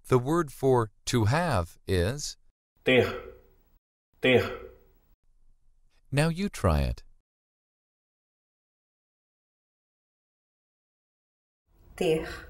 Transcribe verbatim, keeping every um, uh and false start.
The word for to have is ter, ter. Now you try it. ter.